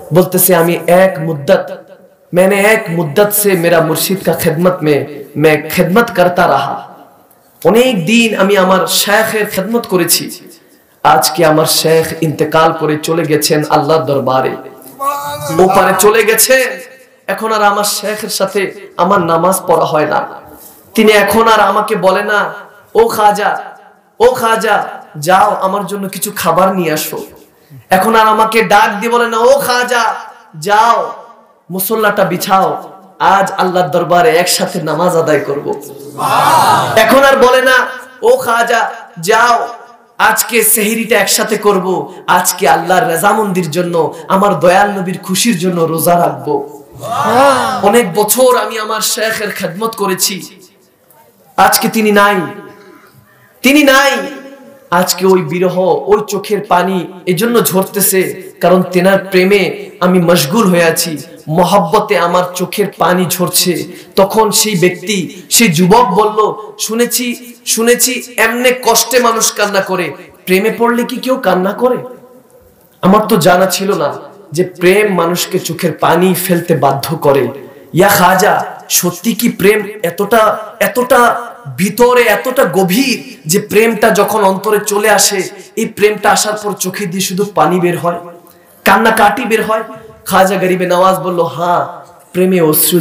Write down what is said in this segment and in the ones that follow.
बोलते से मैंने एक मुद्दत से मेरा मुर्शिद का खिदमत में मैं खिदमत करता रहा। अनेक दिन আমি আমার শেখের খিদমত করেছি। আজকে আমার শেখ ইন্তেকাল করে চলে গেছেন আল্লাহর দরবারে, ওপারে চলে গেছেন। এখন আর আমার শেখের সাথে আমার নামাজ পড়া হয় না। তিনি এখন আর আমাকে বলে না, ও খাজা যাও আমার জন্য কিছু খাবার নিয়ে আসো। এখন আর আমাকে ডাক দিয়ে বলে না, ও খাজা যাও মুসল্লাটা বিছাও, আজ আল্লাহর দরবারে একসাথে নামাজ আদায় করব। এখন আর বলে না, ও খাজা যাও আজকে সেহরিটা একসাথে করব, আজকে আল্লাহর রাজামন্দির জন্য আমার দয়াল নবীর খুশির জন্য রোজা রাখবো। অনেক বছর আমি আমার শেখের খেদমত করেছি, আজকে তিনি নাই। আজকে ওই বিরহ, ওই চোখের পানি এজন্য ঝরতেছে, কারণ তেনার প্রেমে আমি মশগুল হয়ে আছি, মহব্বতে আমার চোখের পানি ঝরছে। তখন সেই ব্যক্তি, সেই যুবক বলল, শুনেছি এমনি কষ্টে মানুষ কান্না করে, প্রেমে পড়লে কি কেউ কান্না করে? আমার তো জানা ছিল না যে প্রেম মানুষকে চোখের পানি ফেলতে বাধ্য করে। ইয়া খাজা, সত্যি কি প্রেম এতটা ভিতরে, এতটা গভীর যে প্রেমটা যখন অন্তরে চলে আসে, এই প্রেমটা আসার পর চোখে দিয়ে শুধু পানি বের হয়, কান্নাকাটি বের হয়? খাজা গরিবে নওয়াজ বলল, হ্যাঁ, প্রেমে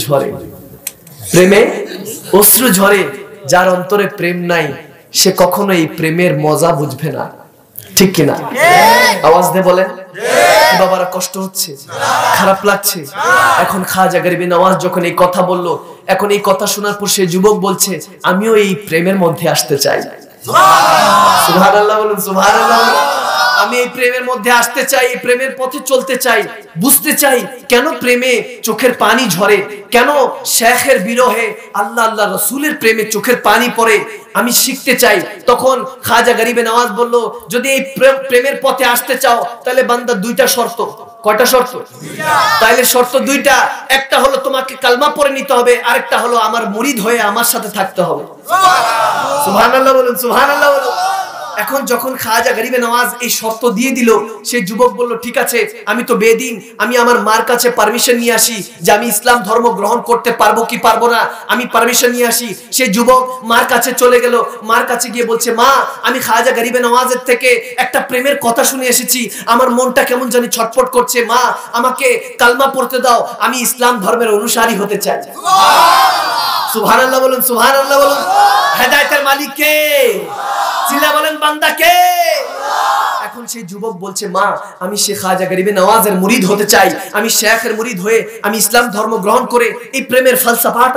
অশ্রু ঝরে। যার অন্তরে প্রেম নাই সে কখনো এই প্রেমের মজা বুঝবে না, ঠিক কিনা? আওয়াজ দিয়ে বলেন। বাবারা কষ্ট হচ্ছে, খারাপ লাগছে। এখন খাজা গরিবে নওয়াজ যখন এই কথা বলল, এখন এই কথা শোনার পর সে যুবক বলছে, আমিও এই প্রেমের মধ্যে আসতে চাই। সুবহানাল্লাহ বলুন, সুবহানাল্লাহ। আমি এই প্রেমের মধ্যে আসতে চাই, এই প্রেমের পথে চলতে চাই, বুঝতে চাই কেন প্রেমে চোখের পানি ঝরে, কেন শেখের বিরহে আল্লাহ রাসূলের প্রেমে চোখের পানি পড়ে, আমি শিখতে চাই। তখন খাজা গরিবে নওয়াজ বলল, যদি এই প্রেমের পথে আসতে চাও তাহলে বান্দা দুইটা শর্ত। কয়টা শর্ত? তাহলে শর্ত দুইটা। একটা হলো তোমাকে কালমা পড়ে নিতে হবে, আরেকটা হলো আমার মুরিদ হয়ে আমার সাথে থাকতে হবে। সুবহানাল্লাহ বলুন, সুবহানাল্লাহ বলুন। এখন যখন খাজা গরিবে নওয়াজ এই শর্ত দিয়ে দিল, সেই যুবক বলল, ঠিক আছে, আমি তো বেদিন, আমি আমার মার কাছে পারমিশন নিয়ে আসি যে আমি ইসলাম ধর্ম গ্রহণ করতে পারবো কি পারবো না, আমি পারমিশন নিয়ে আসি। সেই যুবক মার কাছে চলে গেল, মার কাছে গিয়ে বলছে, মা, আমি খাজা গরিবে নওয়াজের থেকে একটা প্রেমের কথা শুনে এসেছি, আমার মনটা কেমন জানি ছটফট করছে, মা আমাকে কালমা পড়তে দাও, আমি ইসলাম ধর্মের অনুসারী হতে চাই। সুবহানাল্লাহ বলুন, সুবহানাল্লাহ বলুন। হেদায়েতের মালিক কে? চিল্লা বলেন, বান্দা কে? এখন সেই যুবক বলছে, মা, আমি শেখ খাজা গরিবে নওয়াজের মুরিদ হতে চাই, আমি শেখের মুরিদ হয়ে আমি ইসলাম ধর্ম গ্রহণ করে এই প্রেমের ফলসফাটা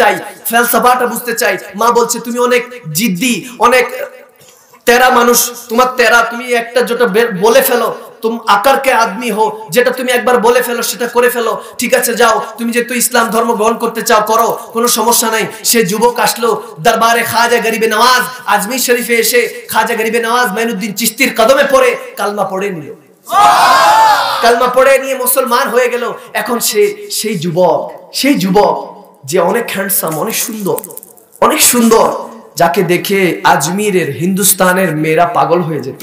বুঝতে চাই। মা বলছে, তুমি অনেক জিদ্দি, অনেক তেরা মানুষ, তুমি একটা যেটা বলে ফেলো, तुम आकार के आदमी हो, जेटा तुम एक बार बोले फेलो सेटा करे फेलो, ठीक है जाओ, तुम जेहेतु इस्लाम धर्म ग्रहण करते चाओ करो, कोनो समस्या नहीं। से युवक आसलो दरबारे खाजा गरीबे नवाज आजमी शरीफे एसे खाजा गरीबे नवाज माइनुद्दीन चिश्तीर कदमे पड़े कालमा पड़े निल, कालमा पड़े निये मुसलमान হয়ে গেল। এখন সেই যুবক যে অনেক হ্যান্ডসাম, অনেক সুন্দর, যাকে দেখে আজমিরের হিন্দুস্তানের মেয়েরা পাগল হয়ে যেত।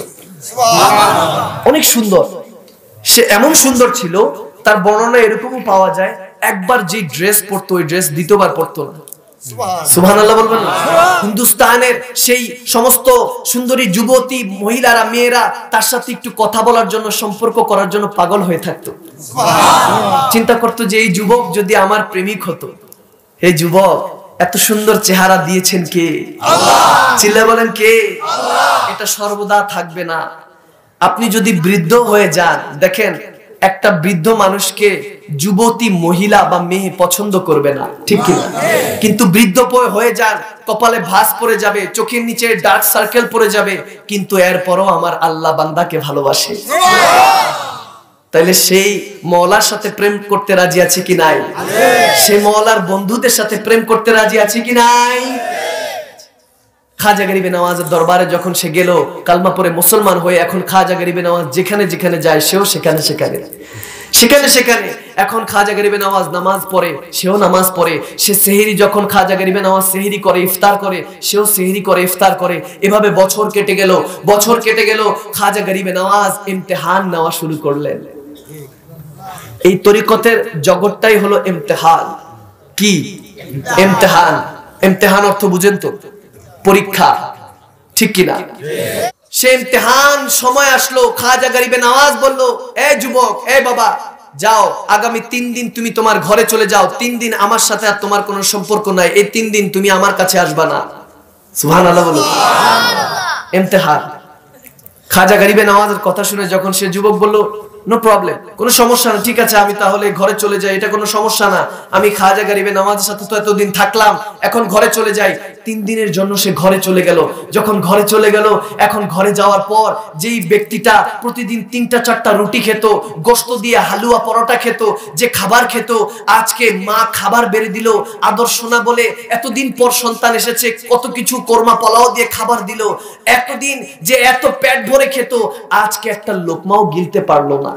অনেক সুন্দর, সে এমন সুন্দর ছিল, তার বর্ণনা এরকমও পাওয়া যায়, একবার যে ড্রেস পরতো ওই ড্রেস দ্বিতীয়বার পরতো না। সুবহানাল্লাহ বলবেন না? হিন্দুস্তানের সেই সমস্ত সুন্দরী যুবতী মহিলারা, মেয়েরা তার সাথে একটু কথা বলার জন্য, সম্পর্ক করার জন্য পাগল হয়ে থাকতো। চিন্তা করতো যে এই যুবক যদি আমার প্রেমিক হতো। এই যুবক এত সুন্দর চেহারা দিয়েছেন কে? আল্লাহ। চিল্লা বলেন কে? আল্লাহ। এটা সর্বদা থাকবে না। আপনি যদি বৃদ্ধ হয়ে যান, দেখেন একটা বৃদ্ধ মানুষকে যুবতী মহিলা বা মেয়ে পছন্দ করবে না, ঠিক কি না? কিন্তু বৃদ্ধ হয়ে যান, কপালে ভাঁজ পড়ে যাবে, চোখের নিচে ডার্ক সার্কেল পড়ে যাবে, কিন্তু এরপরও আমার আল্লাহ বান্দাকে ভালোবাসে। তাইলে সেই মওলার সাথে প্রেম করতে রাজি আছে কি নাই? সেই মওলার বন্ধুদের সাথে প্রেম করতে রাজি আছে কি নাই? খাজা গরিবে নওয়াজের দরবারে যখন সে গেল, কালমা পড়ে মুসলমান হয়ে, এখন খাজা গরিবে নওয়াজ যেখানে যেখানে যায় সেও সেখানে এখন খাজা গরিবে নওয়াজ নামাজ পড়ে, সেও নামাজ পড়ে। সে সেহরি যখন খাজা গরিবে নওয়াজ সেহরি করে, ইফতার করে, সেও সেহরি করে, ইফতার করে। এভাবে বছর কেটে গেল। খাজা গরিবে নওয়াজ ইমতিহান নেওয়া শুরু করলেন। এই তরিকতের জগৎটাই হলো ইমতিহান। কি ইমতিহান? ইমতিহান অর্থ বুঝেন তো? পরীক্ষা, ঠিক কিনা? সে ইমতিহান সময় আসলো, খাজা গরিবে নওয়াজ বলল, এ যুবক, এ বাবা, যাও, আগামী 3 দিন তুমি তোমার ঘরে চলে যাও। 3 দিন আমার সাথে আর তোমার কোনো সম্পর্ক নাই। এই 3 দিন তুমি আমার কাছে আসবা না। সুবহানাল্লাহ বলো। ইমতিহান। খাজা গরিবে নওয়াজের কথা শুনে যখন সে যুবক বলল, নো প্রবলেম, কোনো সমস্যা না, ঠিক আছে, আমি তাহলে ঘরে চলে যাই, এটা কোনো সমস্যা না, আমি খাজা গরিবে নওয়াজের সাথে তো এতদিন থাকলাম, এখন ঘরে চলে যাই। 3 দিনের জন্য সে ঘরে চলে গেল। যখন ঘরে চলে গেল, এখন ঘরে যাওয়ার পর যেই ব্যক্তিটা প্রতিদিন 3টা-4টা রুটি খেত, গোশত দিয়ে হালুয়া পরোটা খেত, যে খাবার খেত, আজকে মা খাবার বেড়ে দিল আদর্শ না বলে। এতদিন পর সন্তান এসেছে, কত কিছু কোরমা পোলাও দিয়ে খাবার দিল। এতদিন যে এত পেট ভরে খেত, আজকে একটা লোকমাও গিলতে পারলো না।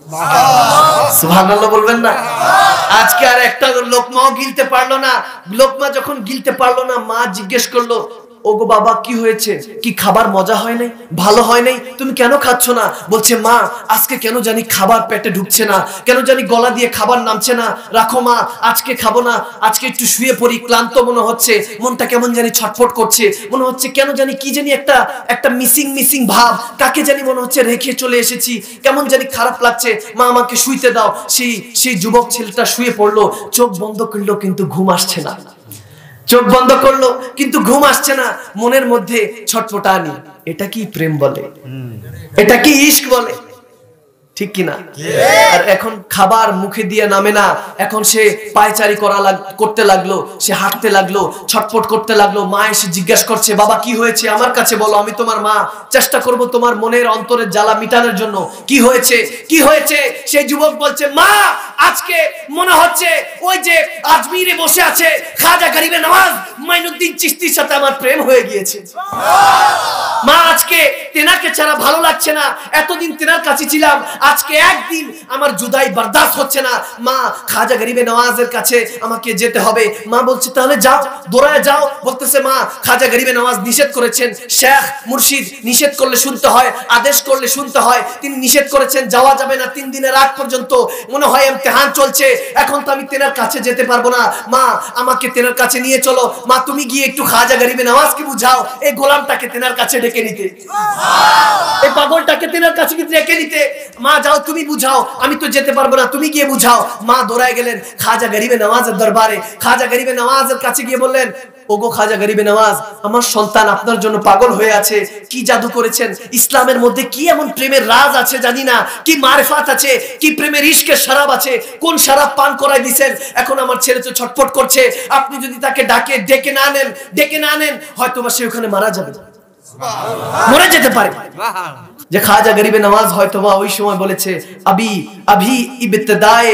সুবহানাল্লাহ বলবেন না? আজকে আর একটা লোকমাও গিলতে পারলো না। লোকমা যখন গিলতে পারলো না, মা জিজ্ঞেস করলো, ওগো বাবা, কি হয়েছে? কি খাবার মজা হয় নাই, ভালো হয় নাই, তুমি কেন খাচ্ছ না? বলছে, মা, আজকে কেন জানি খাবার পেটে ঢুকছে না, কেন জানি গলা দিয়ে খাবার নামছে না, রাখো মা, আজকে খাবো না, আজকে একটু শুয়ে পড়ি, ক্লান্ত মনে হচ্ছে, মনটা কেমন জানি ছটফট করছে, মনে হচ্ছে কেন জানি কি জানি একটা মিসিং ভাব, কাকে জানি মনে হচ্ছে রেখে চলে এসেছি, কেমন জানি খারাপ লাগছে, মা আমাকে শুইতে দাও। সেই যুবক ছেলেটা শুয়ে পড়লো, চোখ বন্ধ করলো, কিন্তু ঘুম আসছে না। চোখ বন্ধ করলো, কিন্তু ঘুম আসছে না, মনের মধ্যে ছটফটানি। এটা কি প্রেম বলে? এটা কি ইশক বলে? ঠিক কিনা? আর এখন খাবার মুখে দিয়ে নামে না, এখন সে পায়চারি করতে লাগলো, সে হাঁটতে লাগলো, ছটফট করতে লাগলো। মা এসে জিজ্ঞাসা করছে, বাবা কি হয়েছে, আমার কাছে বলো, আমি তোমার মা, চেষ্টা করব তোমার মনের অন্তরের জ্বালা মিটানোর জন্য। কি হয়েছে, কি হয়েছে? সেই যুবক বলছে, মা, আজকে মনে হচ্ছে ওই যে আজমিরে বসে আছে খাজা গরিবে নওয়াজ মাইনুদ্দিন চিশতির সাথে আমার প্রেম হয়ে গিয়েছে। মা, আজকে তেনাকে ছাড়া ভালো লাগছে না, এতদিন তেনার কাছে ছিলাম, আজকে একদিন আমার জুদাই বরদাস্ত হচ্ছে না। মা, খাজা গরিবে নওয়াজের কাছে আমাকে যেতে হবে। মা বলছে, তাহলে যাও, দৌড়ায় যাও। বলতেছে, মা, খাজা গরিবে নওয়াজ নিষেধ করেছেন, শেখ মুর্শিদ নিষেধ করলে শুনতে হয়, আদেশ করলে শুনতে হয়, তিনি নিষেধ করেছেন, যাওয়া যাবে না 3 দিনের আগ পর্যন্ত। মনে হয় ইমতিহান চলছে, এখন তো আমি তেনার কাছে যেতে পারবো না। মা, আমাকে তেনার কাছে নিয়ে চলো। মা, তুমি গিয়ে একটু খাজা গরিবে নওয়াজকে বুঝাও এই গোলামটাকে তেনার কাছে ডেকে নিতে, এই পাগলটাকে তেনার কাছে ডেকে নিতে। মা, যাও, তুমি বুঝাও, আমি তো যেতে পারবো না, তুমি গিয়ে বুঝাও। মা দৌড়ায় গেলেন খাজা গরিবে নওয়াজের দরবারে। খাজা গরিবে নওয়াজের কাছে গিয়ে বললেন, ওগো খাজা গরিবে নওয়াজ, আমার সন্তান আপনার জন্য পাগল হয়ে আছে, কি জাদু করেছেন, ইসলামের মধ্যে কি এমন প্রেমের রাজ আছে জানি না, কি মারিফাত আছে, কি প্রেমের ইশকের শরাব আছে, কোন শরাব পান করাই দিয়েছেন, এখন আমার ছেলে তো ছটফট করছে, আপনি যদি তাকে ডেকে না নেন, হয়তো বা সে ওখানে মারা যাবে, মরে যেতে পারে। যে খাজা গরিবে নওয়াজ হয়তো বা ওই সময় বলেছে, अभी इब्तिदाए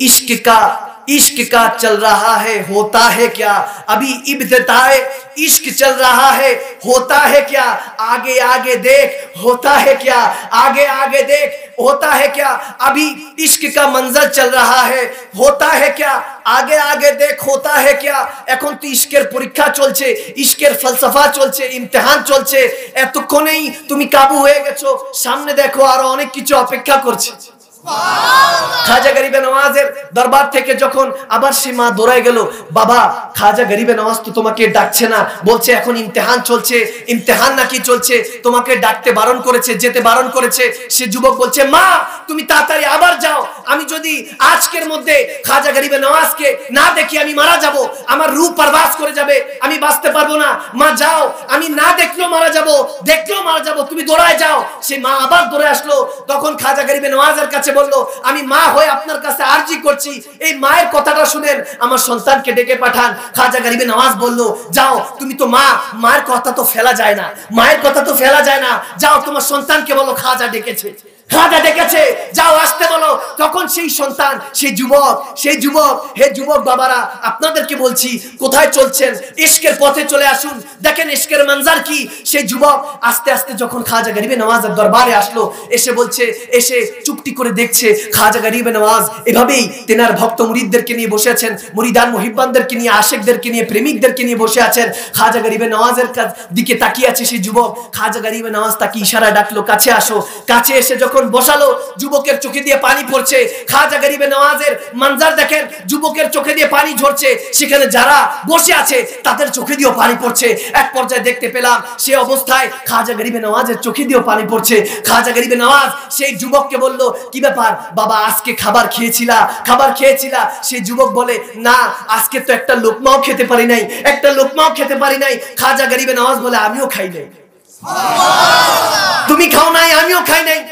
इश्क का चल रहा है, होता है क्या, अभी इब्तिदाए इश्क चल रहा है, होता है क्या, आगे आगे देख, होता है क्या, आगे आगे देख, होता है क्या, अभी इश्क का मंजर चल रहा है, होता है क्या, आगे आगे देख, होता है क्या। এখন তো ইশকের পরীক্ষা চলছে, ইশকের ফলসফা চলছে, ইমতিহান চলছে, এতক্ষণেই তুমি কাবু হয়ে গেছো, সামনে দেখো আরো অনেক কিছু অপেক্ষা করছে। খাজা গরিবে নওয়াজের দরবার থেকে যখন আবার সে মা দৌড়ায় গেল, বাবা, খাজা গরিবে নওয়াজ তো তোমাকে ডাকছে না, বলছে এখন ইমতিহান চলছে, ইমতিহান নাকি চলছে, তোমাকে ডাকতে বারণ করেছে, যেতে বারণ করেছে। সে যুবক বলছে, মা, তুমি তাড়াতাড়ি আবার যাও, আমি যদি আজকের মধ্যে খাজা গরিবে নওয়াজকে না দেখি আমি মারা যাব, আমার রূহ পরবাস করে যাবে, আমি বাঁচতে পারবো না। মা যাও, আমি না দেখলেও মারা যাব, দেখলেও মারা যাব, তুমি দৌড়ায় যাও। সে মা আবার দৌড়ে আসলো। তখন খাজা গরিবে নওয়াজের কাছে বলল, আমি মা হয়ে আপনার কাছে আরজি করছি, এই মায়ের কথাটা শুনেন, আমার সন্তানকে ডেকে পাঠান। খাজা গরিবে নওয়াজ বলল, যাও, তুমি তো মা, মায়ের কথা তো ফেলা যায় না, মায়ের কথা তো ফেলা যায় না, যাও তোমার সন্তানকে বলো খাজা ডেকেছে, খাজা ডেকেছে, যাও আসতে বলো। তখন সেই সন্তান, সেই যুবক, হে যুবক বাবারা, আপনাদেরকে বলছি, কোথায় চলছেন, ইশকের পথে চলে আসুন, দেখেন ইশকের মঞ্জার কি। সেই যুবক আস্তে আস্তে যখন খাজা গরিবে নওয়াজের দরবারে আসলো, এসে চুপটি করে দেখছে খাজা গরিবে নওয়াজ এভাবেই তেনার ভক্ত মুরিদদেরকে নিয়ে বসে আছেন, মুরিদান মুহিব্বানদেরকে নিয়ে, আশিকদেরকে নিয়ে, প্রেমিকদেরকে নিয়ে বসে আছেন। খাজা গরিবে নওয়াজের দিকে তাকিয়ে আছে সেই যুবক। খাজা গরিবে নওয়াজ তাকে ইশারায় ডাকলো, কাছে আসো। কাছে এসে যখন যখন বসালো, যুবকের চোখে দিয়ে পানি পড়ছে। খাজা গরিবে নওয়াজের মঞ্জার দেখেন, যুবকের চোখে দিয়ে পানি ঝরছে, সেখানে যারা বসে আছে তাদের চোখে দিয়েও পানি পড়ছে। এক পর্যায়ে দেখতে পেলাম সে অবস্থায় খাজা গরিবে নওয়াজের চোখে দিয়েও পানি পড়ছে। খাজা গরিবে নওয়াজ সেই যুবককে বলল, কি ব্যাপার বাবা, আজকে খাবার খেয়েছিলা? সেই যুবক বলে, না আজকে তো একটা লোকমাও খেতে পারি নাই। খাজা গরিবে নওয়াজ বলে, আমিও খাই নাই। তুমি খাও নাই, আমিও খাই নাই।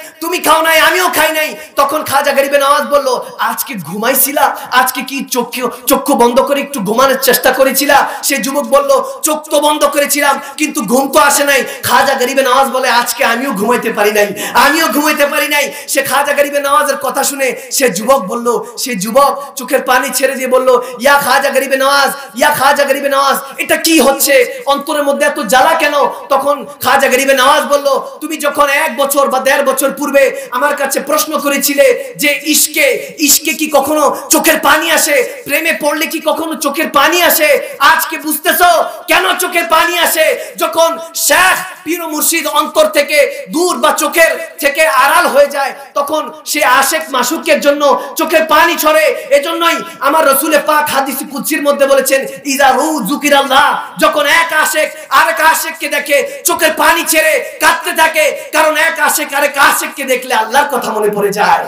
তখন খাজা গরিবে নওয়াজ বলল, আজকে ঘুমাইছিলা? আজকে কি চক্ষু বন্ধ করে একটু ঘুমানোর চেষ্টা করেছিলা? সে যুবক বলল, চোখ তো বন্ধ করেছিলাম কিন্তু ঘুম তো আসে নাই। খাজা গরিবে নওয়াজ বলে, আজকে আমিও ঘুমাইতে পারি নাই। সে খাজা গরিবে নওয়াজের কথা শুনে সে যুবক চোখের পানি ছেড়ে দিয়ে বলল, ইয়া খাজা গরিবে নওয়াজ, এটা কি হচ্ছে? অন্তরের মধ্যে এত জ্বালা কেন? তখন খাজা গরিবে নওয়াজ বলল, তুমি যখন 1 বছর বা 1.5 বছর পূর্বে আমার কাছে প্রশ্ন করেছিলে যে ইশকে কি কখনো চোখের পানি আসে, প্রেমে পড়লে কি কখনো চোখের পানি আসে, আজকে বুঝতেছো কেন চোখের পানি আসে? যখন শেখ পীর মুর্শিদ অন্তর থেকে দূর বা চোখের থেকে আড়াল হয়ে যায়, তখন সে আশেক মাশুকের জন্য চোখের পানি ছড়ে। এজন্যই আমার রাসূল পাক হাদিসে কুদসির মধ্যে বলেছেন, ইজা রু যুকিরাল্লাহ, যখন এক আশেক আরেক আশেককে দেখে চোখের পানি ছেড়ে কাঁদতে থাকে, কারণ এক আশেক আরেক আশেককে দেখলে আল্লাহর কথা মনে পড়ে যায়।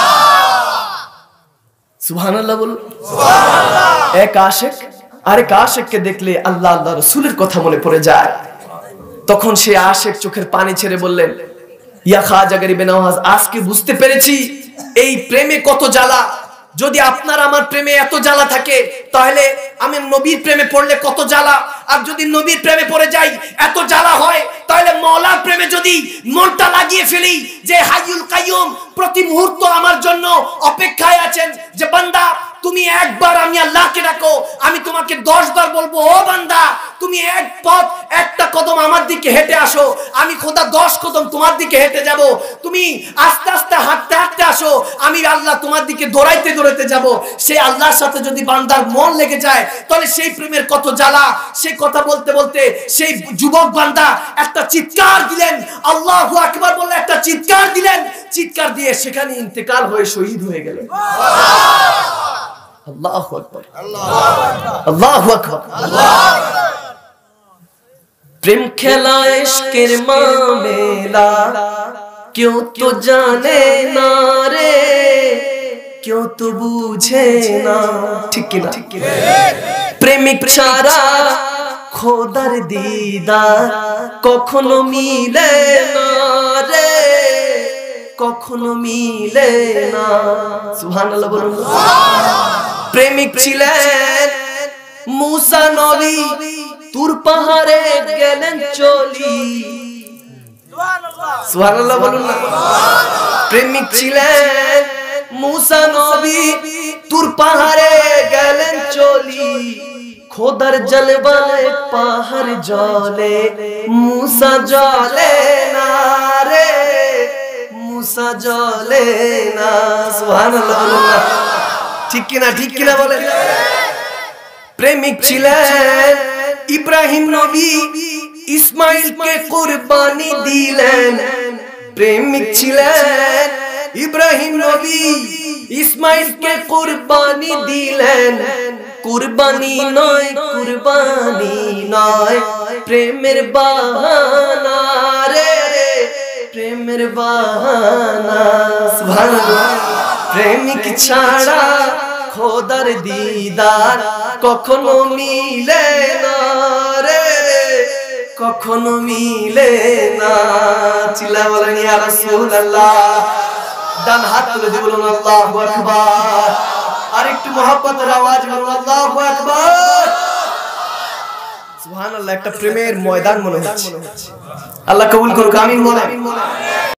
সুবহানাল্লাহ বলুন। সুবহানাল্লাহ। এক আশেক আরেক আশেককে দেখলে আল্লাহ রাসূলের কথা মনে পড়ে যায়। তখন সে আশেক চোখের পানি ছেড়ে বললেন, ইয়া খাজা গরিবে নওয়াজ, আজকে বুঝতে পেরেছি এই প্রেমে কত জ্বালা। যদি আপনার আমার প্রেমে এত জ্বালা থাকে, তাহলে আমি নবীর প্রেমে পড়লে কত জ্বালা। আর যদি নবীর প্রেমে পড়ে যাই এত জ্বালা হয়, তাহলে মওলার প্রেমে যদি মনটা লাগিয়ে ফেলি যে হাইয়ুল কাইয়ুম প্রতি মুহূর্ত আমার জন্য অপেক্ষায় আছেন, যে বান্দা তুমি একবার আমি আল্লাহকে ডাকো, আমি তোমাকে 10 বার বলবো, ও বান্দা তুমি একটা কদম আমার দিকে হেঁটে আসো, আমি খোদা 10 কদম তোমার দিকে হেঁটে যাব। তুমি আস্তে আস্তে হাঁটতে আসো, আমি আল্লাহ তোমার দিকে দৌড়াইতে যাব। সেই আল্লাহর সাথে যদি বান্দার মন লেগে যায়, তাহলে সেই প্রেমের কত জ্বালা। সেই কথা বলতে বলতে সেই যুবক বান্দা একটা চিৎকার দিলেন, আল্লাহু আকবার বলে একটা চিৎকার দিলেন। চিৎকার দিয়ে সেখানে ইন্তেকাল হয়ে শহীদ হয়ে গেলেন। আল্লাহু আকবার, আল্লাহু আকবার। প্রেম খেলা ইশকের মামেলা কেউ তো জানে না রে, কেউ তো বুঝে না, ঠিক কি না? প্রেমিক ছাড়া খোদার দিদার কখনো মিলে না রে, কখনো মিলে না। সুবহানাল্লাহ বলুন। প্রেমিক ছিলেন মুসা নবী, তুর পাহাড়ে গেলেন চলি। সুবহানাল্লাহ বলুন না। প্রেমিক ছিলেন মুসা নবী, তুর পাহাড়ে গেলেন চলি। খোদার জলবায় পাহাড় জলে, মুসা জলে না রে, মুসা জলে না। সুবহানাল্লাহ বলুন না। ঠিক কিনা বলেন। প্রেমিক ছিলেন ইব্রাহিম নবী, ইসমাইলকে কুরবানি দিলেন। প্রেমিক ছিলেন ইব্রাহিম নবী, ইসমাইলকে কুরবানি দিলেন। কুরবানি নয় প্রেমের বাহানা রে, প্রেমের বাহানা। সুবহানাল্লাহ। প্রেমিক ছাড়া খোদার দিদার কখনো মিলে না রে, কখনো মিলে না। চিল্লা বলেন ইয়া রাসূলুল্লাহ। ডান হাত তুলে দিয়ে বলুন আল্লাহু আকবার। আর একটু মহব্বতের আওয়াজ বলুন আল্লাহু আকবার। সুবহানাল্লাহ। একটা প্রেমের ময়দান মনে হচ্ছে। আল্লাহ কবুল করুক, আমিন বলেন।